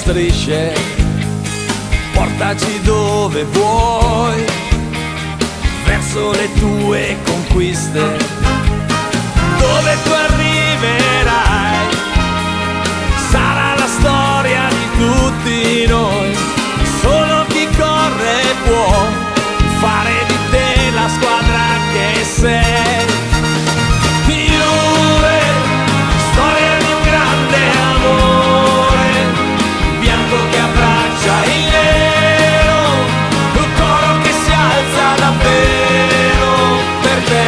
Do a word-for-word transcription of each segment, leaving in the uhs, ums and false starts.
strisce, portaci dove vuoi, verso le tue conquiste, dove tu arriverai, sarà la storia di tutti noi, solo chi corre può fare di te la squadra che sei. Juve, storia di un grande amore, bianco che abbraccia il nero, un coro che si alza davvero per te.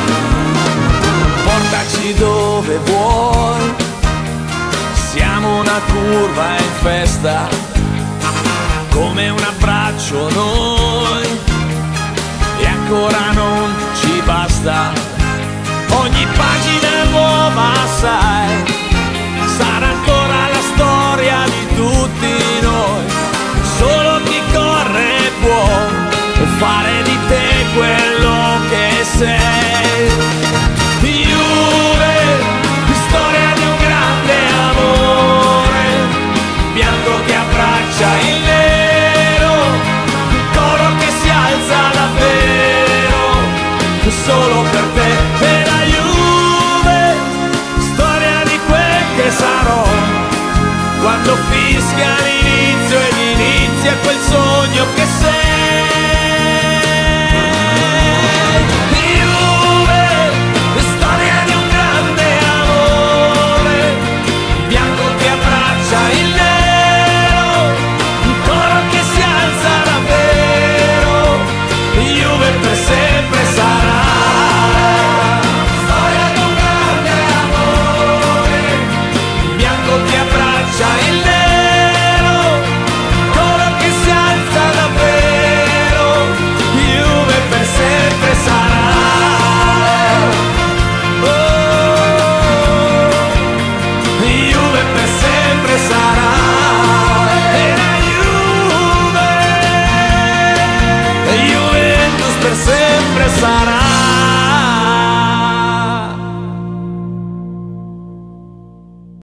Portaci dove vuoi, siamo una curva in festa, come un abbraccio noi, e ancora